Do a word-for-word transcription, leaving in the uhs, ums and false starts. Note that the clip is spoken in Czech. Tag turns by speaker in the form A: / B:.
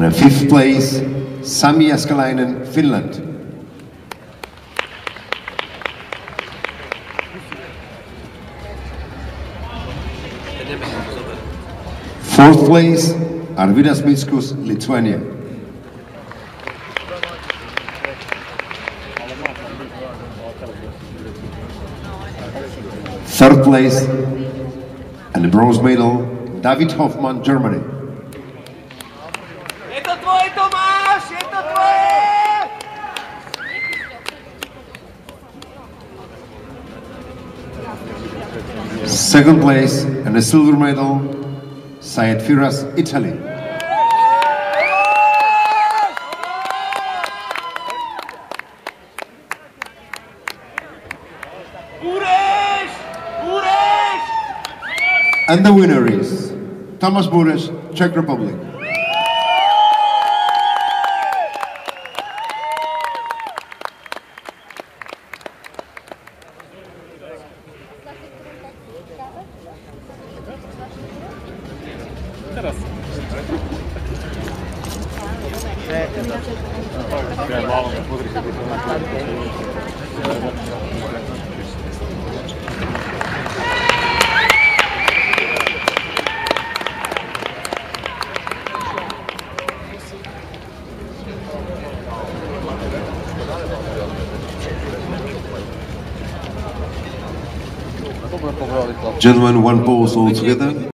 A: And in fifth place, Sami Jääskeläinen, Finland. Fourth place, Arvydas Mickus, Lithuania. Third place, and the bronze medal, David Hoffmann, Germany.
B: Je to tvoje, Tomáš, je to tvoje!
A: Second place, and the silver medal, Said Firas, Italy.
B: Bureš! Bureš!
A: And the winner is Tomáš Bureš, Czech Republic.
C: Teraz.
A: Gentlemen, one pose all together.